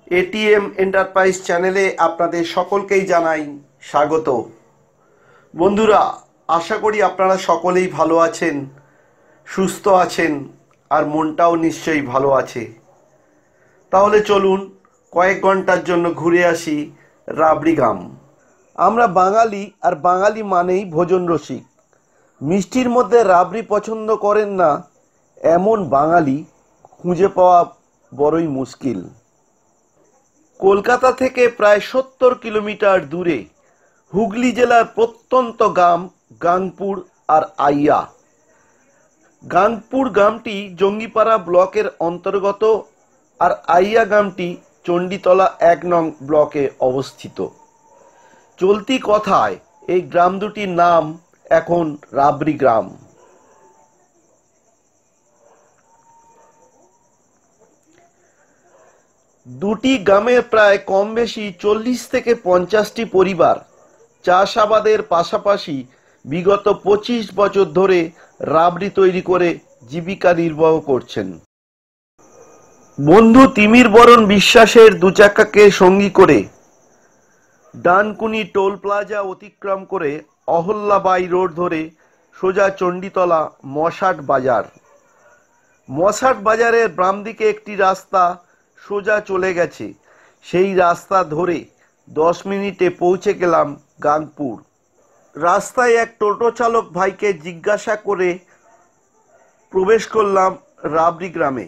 ATM enterprise চ্যানেলে আপনাদের সকলকেই জানাই স্বাগত। বন্ধুরা, আশা করি আপনারা সকলেই ভালো আছেন, সুস্থ আছেন আর মনটাও নিশ্চয়ই ভালো আছে। তাহলে চলুন কয়েক ঘন্টার জন্য ঘুরে আসি রাবড়ি গ্রাম। আমরা বাঙালি, আর বাঙালি মানেই ভোজন রসিক। মিষ্টির মধ্যে রাবড়ি পছন্দ করেন না এমন বাঙালি খুঁজে পাওয়া বড়ই মুশকিল। কলকাতা থেকে প্রায় ৭০ কিলোমিটার দূরে হুগলি জেলার প্রত্যন্ত গ্রাম গাংপুর আর আইয়া। গাংপুর গ্রামটি জঙ্গিপাড়া ব্লকের অন্তর্গত আর আইয়া গ্রামটি চণ্ডীতলা ১ নং ব্লকে অবস্থিত। চলতি কথায় এই গ্রাম দুটির নাম এখন রাবড়ি গ্রাম। দুটি গ্রামের প্রায় কম বেশি ৪০ থেকে ৫০টি পরিবার চাষাবাদের পাশাপাশি বিগত ২৫ বছর ধরে রাবড়ি তৈরি করে জীবিকা নির্বাহ করছেন। বন্ধু তিমির বরণ বিশ্বাসের দুচাকাকে সঙ্গী করে ডানকুনি টোল প্লাজা অতিক্রম করে অহল্যাবাই রোড ধরে সোজা চণ্ডীতলা মশাট বাজার। মশাট বাজারের বাম দিকে একটি রাস্তা সোজা চলে গেছে। সেই রাস্তা ধরে ১০ মিনিটে পৌঁছে গেলাম গাংপুর। রাস্তায় এক টোটো চালক ভাইকে জিজ্ঞাসা করে প্রবেশ করলাম রাবড়ি গ্রামে।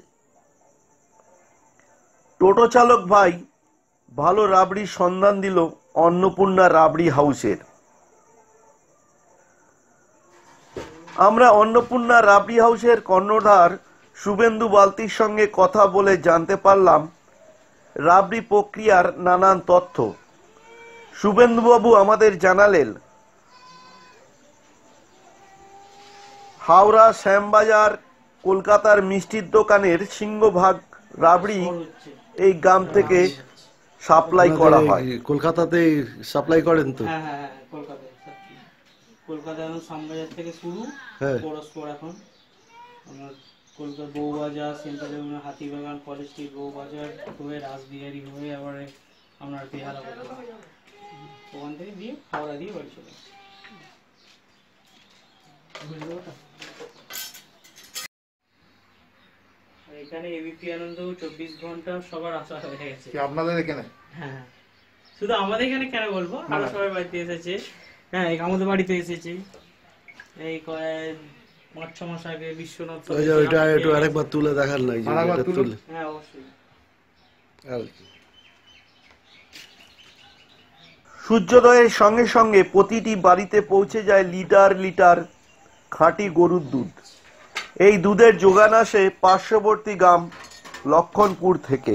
টোটো চালক ভাই ভালো রাবড়ির সন্ধান দিল অন্নপূর্ণা রাবড়ি হাউসের। আমরা অন্নপূর্ণা রাবড়ি হাউসের কর্ণধার শুভেন্দু বালতির সঙ্গে কথা বলে জানতে পারলাম রাবড়ি প্রক্রিয়ার নানান তথ্য। শুভেন্দুবাবু আমাদের জানালেন, হাওড়া, শ্যামবাজার, কলকাতার মিষ্টির দোকানের সিংহভাগ রাবড়ি এই গ্রাম থেকে সাপ্লাই করা হয়। কলকাতাতে সাপ্লাই করেন তো? হ্যাঁ, কলকাতা এখন শ্যামবাজার থেকে শুরু, বড় স্টোর এখন আমার Kolkata Bowbazar, central Hatibagan, college street, Bowbazar হয়ে রাসবিহারি হয়ে আবার আপনার বেহালা ওখান থেকে দিয়ে হাওড়া দিয়ে বাড়ি চলে আসে। এখানে এবিপি আনন্দ ২৪ ঘন্টা সবার আসা হয়ে গেছে। আপনাদের এখানে? হ্যাঁ, শুধু আমাদের এখানে কেন বলবো, আরো সবাই বাড়িতে এসেছে। হ্যাঁ, আমাদের বাড়িতে এসেছে এই ৫-৬ মাস আগে বিশ্বনাথ। ওইটা একটু আরেকবার তুলে দেখান না। হ্যাঁ, অবশ্যই। সূর্যোদয়ের সঙ্গে সঙ্গে প্রতিটি বাড়িতে পৌঁছে যায় লিটার লিটার খাঁটি গরুর দুধ। এই দুধের যোগান আসে পার্শ্ববর্তী গ্রাম লক্ষণপুর থেকে।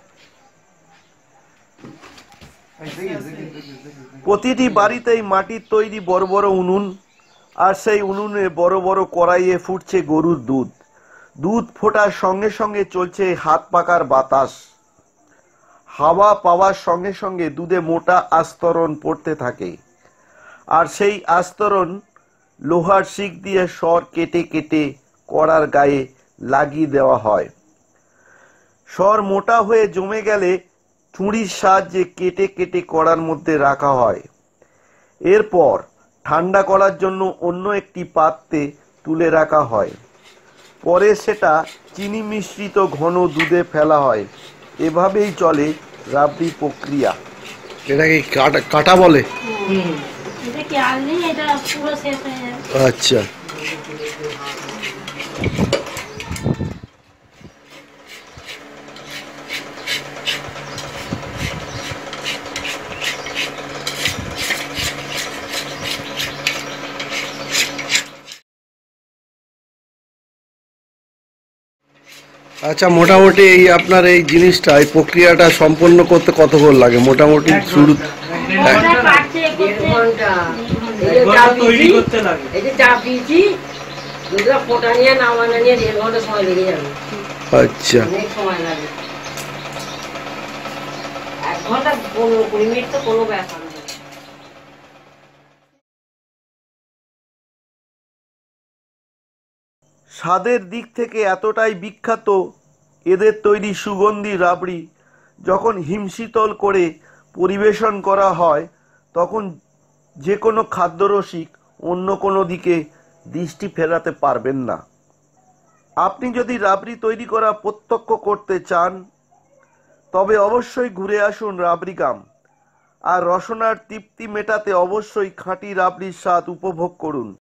প্রতিটি বাড়িতেই মাটির তৈরি বড় বড় উনুন, আর সেই উনুনে বড় বড় কড়াইয়ে ফুটছে গরুর দুধ। দুধ ফোটার সঙ্গে সঙ্গে চলছে হাত পাকার বাতাস। হাওয়া পাওয়ার সঙ্গে সঙ্গে দুধে মোটা আস্তরণ পড়তে থাকে, আর সেই আস্তরণ লোহার শিক দিয়ে সর কেটে কেটে কড়ার গায়ে লাগিয়ে দেওয়া হয়। সর মোটা হয়ে জমে গেলে ছুরির সাহায্যে কেটে কেটে কড়ার মধ্যে রাখা হয়। এরপর ঠান্ডা করার জন্য অন্য একটি পাত্রে তুলে রাখা হয়। পরে সেটা চিনি মিশ্রিত ঘন দুধে ফেলা হয়। এভাবেই চলে রাবড়ি প্রক্রিয়া। এটাকে কাটা বলে? আচ্ছা, আচ্ছা। মোটামুটি এই আপনার এই জিনিসটা, এই প্রক্রিয়াটা সম্পন্ন করতে কতক্ষণ লাগে মোটামুটি? শুরু আচ্ছা, স্বাদের দিক থেকে এতটাই বিখ্যাত এদের তৈরি সুগন্ধি রাবড়ি যখন হিমশীতল করে পরিবেশন করা হয় তখন যে কোনো খাদ্যরসিক অন্য কোনো দিকে দৃষ্টি ফেরাতে পারবেন না। আপনি যদি রাবড়ি তৈরি করা প্রত্যক্ষ করতে চান তবে অবশ্যই ঘুরে আসুন রাবড়ি গ্রাম, আর রসনার তৃপ্তি মেটাতে অবশ্যই খাঁটি রাবড়ির স্বাদ উপভোগ করুন।